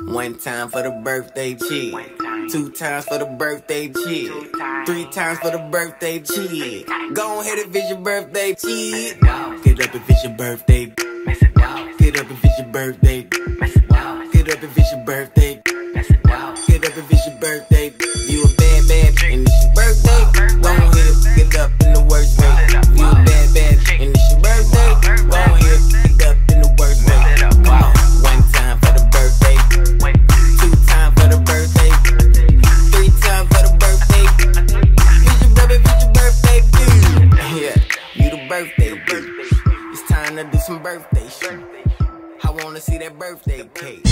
One time for the birthday chick. Two times for the birthday chick. Three times for the birthday chick. Go ahead if it's your birthday chick. Get up if it's your birthday. Get up if it's your birthday. Get up if it's your birthday. Get up if it's your birthday. You a bad bitch and it's your birthday. Go ahead, get up in the worst way. You a bad bitch and it's your birthday. Go ahead, get up in the worst way. Come on, one time for the birthday. Two times for the birthday. Three times for the birthday. It's your birthday, dude. Yeah, you the birthday dude. It's time to do some birthday shit. I wanna see that birthday cake.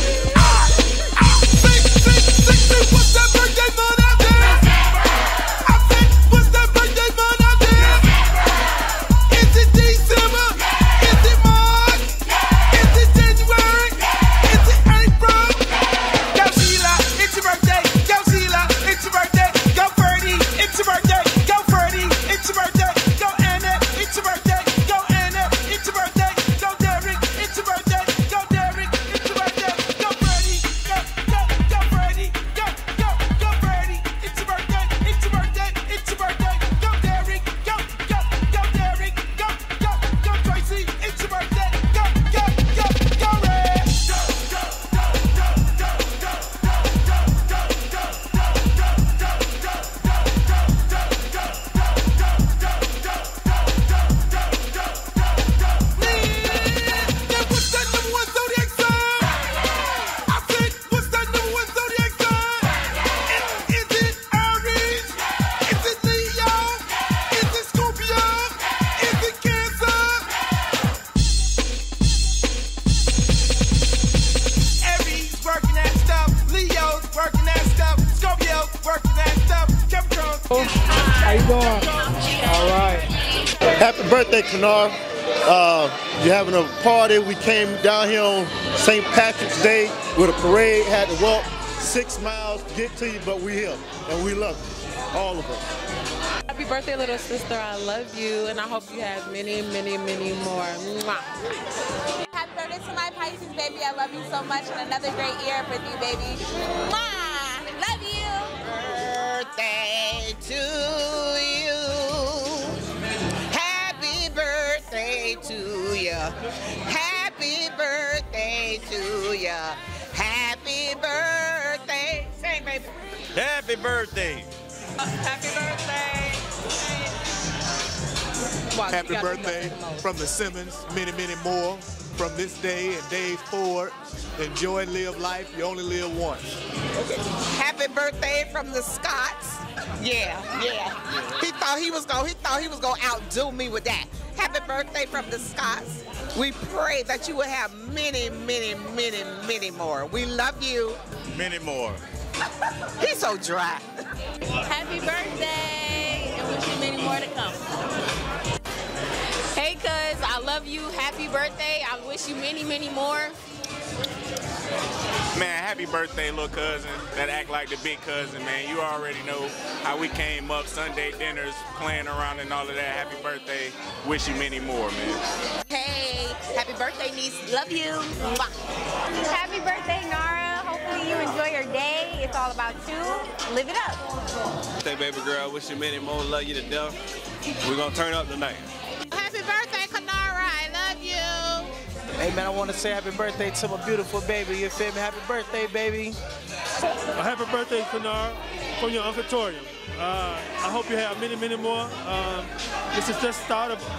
What's that birthday money out there? I said, what's that birthday money out there? Is it December? Is it March? Is it January? Is it April? Go Sheila, it's your birthday. Go Sheila, it's your birthday. Go Ferdy, it's your birthday. Go Ferdy, it's your birthday. Go Annette, it's your birthday. Go Annette, it's your birthday. Go Derek, it's your birthday. Go Derek, it's your birthday. Go Ferdy, go Ferdy. Go Ferdy, it's your birthday. It's your birthday. It's your birthday. Go Derek, go Derek. Go Tracy, it's your birthday. Go Red. What's that number one zodiac sign? I said, what's that number one zodiac sign? Is it Aries? Is it Leo? Is it Scorpio? Is it Cancer? Aries working that stuff. Leo's working that stuff. Scorpio's working that stuff. Capricorn's How you doing? All right. Happy birthday, Kynarra. You're having a party. We came down here on St. Patrick's Day with a parade. Had to walk 6 miles to get to you, but we're here and we love you, all of us. Happy birthday, little sister. I love you, and I hope you have many, many, many more. Mwah. Happy birthday to my Pisces, baby. I love you so much, and another great year with you, baby. Mwah! Love you. Birthday to you. Happy birthday to you. Happy birthday to you. Happy birthday. Sing, baby. Happy birthday. Happy birthday. Watch, Happy you gotta birthday do the most. from the Simmons, many, many more. From this day and days forward, enjoy and live life. You only live once. Happy birthday from the Scots. Yeah. He thought he was gonna outdo me with that. Happy birthday from the Scots. We pray that you will have many, many, many, many more. We love you. Many more. He's so dry. Happy birthday, and wish you many more to come. Hey, cuz, I love you. Happy birthday. I wish you many, many more. Man, happy birthday, little cousin. That act like the big cousin, man. You already know how we came up, Sunday dinners, playing around and all of that. Happy birthday. Wish you many more, man. Hey, happy birthday, niece. Love you. Mwah. Happy birthday, Nara. Hopefully you enjoy your day. It's all about you. Live it up. Birthday, baby girl. Wish you many more. Love you to death. We're going to turn up tonight. Happy birthday, Kynarra. I love you. Hey man, I want to say happy birthday to my beautiful baby. You feel me? Happy birthday, baby. Happy birthday, Kynarra, from your Uncle Torium. I hope you have many, many more. This is just the start of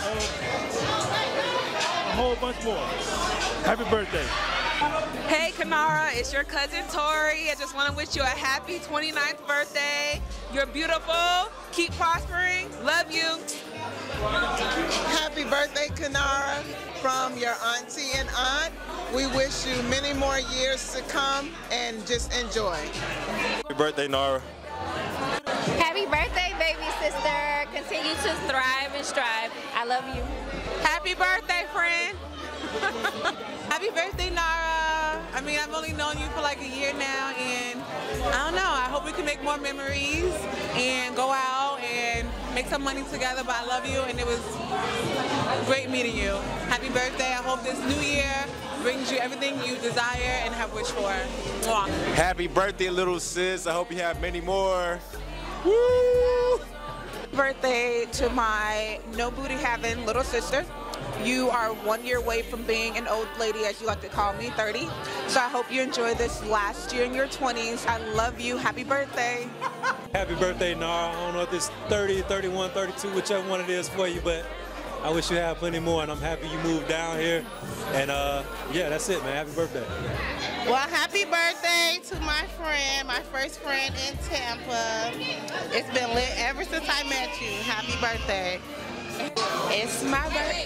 a whole bunch more. Happy birthday. Hey, Kynarra, it's your cousin Tori. I just want to wish you a happy 29th birthday. You're beautiful. Keep prospering. Love you. Happy birthday, Kynarra, from your auntie and aunt. We wish you many more years to come and just enjoy. Happy birthday, Nara. Happy birthday, baby sister. Continue to thrive and strive. I love you. Happy birthday, friend. Happy birthday, Nara. I mean, I've only known you for like a year now, and I don't know, I hope we can make more memories and go out and make some money together, but I love you, and it was great meeting you. Happy birthday. I hope this new year brings you everything you desire and have wished for. Mwah. Happy birthday, little sis. I hope you have many more. Woo! Birthday to my no booty having little sister. You are 1 year away from being an old lady, as you like to call me, 30. So I hope you enjoy this last year in your 20s. I love you. Happy birthday. Happy birthday, Nara. I don't know if it's 30, 31, 32, whichever one it is for you, but I wish you had plenty more, and I'm happy you moved down here. And yeah, that's it, man. Happy birthday. Well, happy birthday to my friend, my first friend in Tampa. It's been lit ever since I met you. Happy birthday. It's my birthday.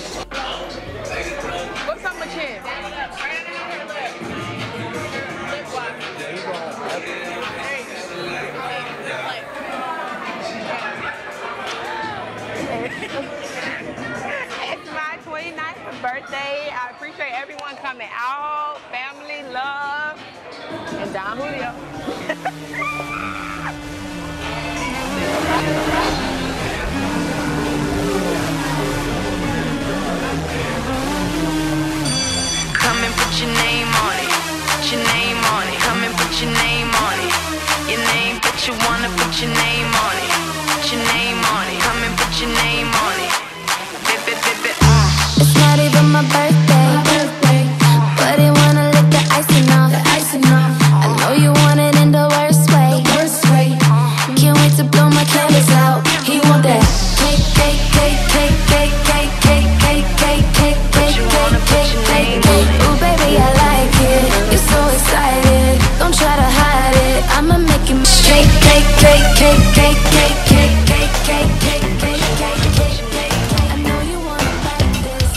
What's on my chin? It's my 29th birthday. I appreciate everyone coming out, family, love, and Don Julio. Come and put your name on it, put your name on it. Come and put your name on it, your name, but you wanna put your name on it, put your name on it. Come and put your name on it. It's not even my birthday, but I wanna lick the icing off. I know you want it in the worst way. Can't wait to blow my candles out. He want that cake, cake, cake, cake, cake, cake, cake, cake, cake, cake, cake, cake, cake, cake. Ooh, baby, I like it. You're so excited. Don't try to hide it. I'ma make it cake, cake, cake, cake, cake, cake, cake, cake, cake, cake, cake, cake, cake. I know you wanna bite this.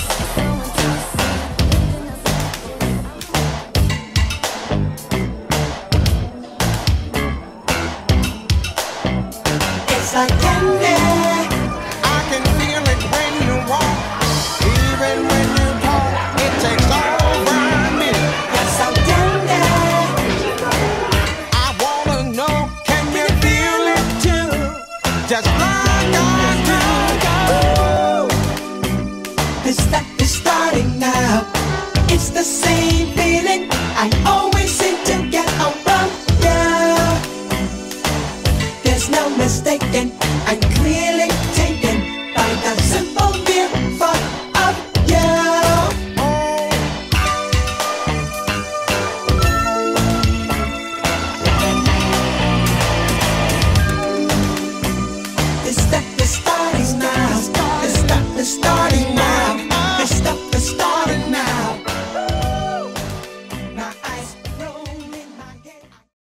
It's like candy. I can feel it when you walk, even when you talk. It takes over me. It's so candy. I wanna know, can you feel it too? Just like I do. This stuff is starting now. It's the same feeling I always seem to get around you. There's no mistaking, I'm clear.